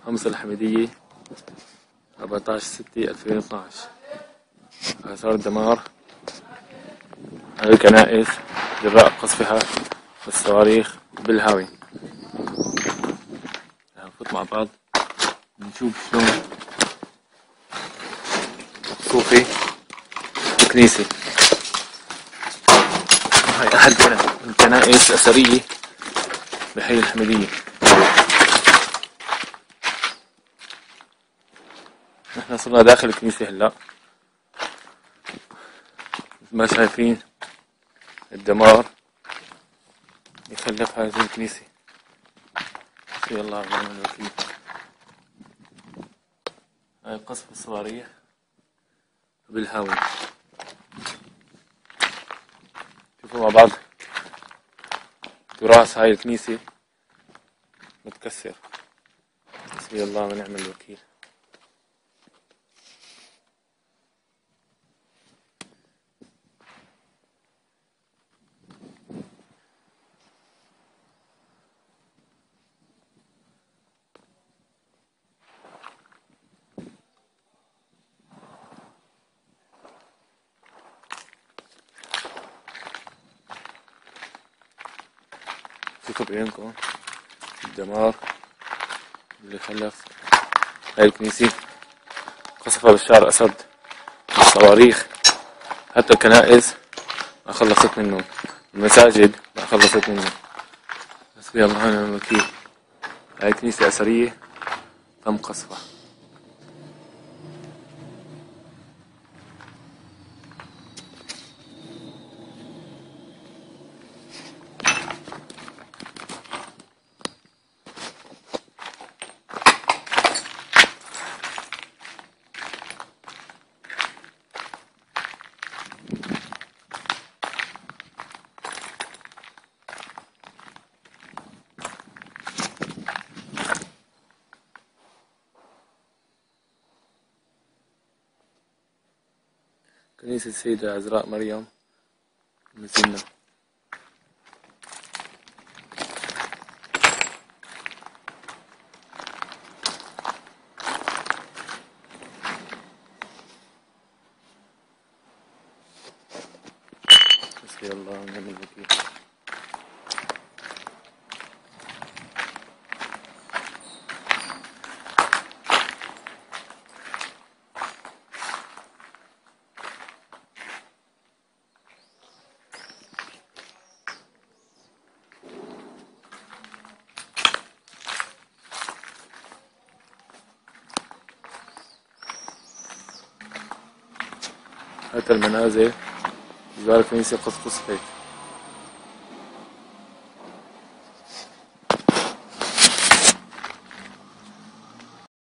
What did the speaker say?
حمص الحميدية 14/6/2012. آثار الدمار على الكنائس جراء قصفها بالصواريخ بالهاوية. نفوت مع بعض نشوف شلون مقصوفة الكنيسة. هاي أحد الكنائس الأثرية بحي الحميدية. نحن صرنا داخل الكنيسة هلا، مثل ما شايفين الدمار يخلف هذه الكنيسة. حسبي الله ونعم الوكيل. هاي قصف الصواريخ بالهاوية. شوفوا مع بعض تراث هاي الكنيسة متكسر. حسبي الله ونعم الوكيل. شوفوا بعينكم الدمار اللي خلف هاي الكنيسة. قصفها بشار الأسد الصواريخ، حتى الكنائس ما خلصت منهم، المساجد ما خلصت منهم. حسبي الله ونعم الوكيل. هاي كنيسة أثرية تم قصفها. كنيسة السيدة عذراء مريم مسنة. حسبي الله ونعم الوكيل. حتى المنازل جوار الكنيسة قد قصفت.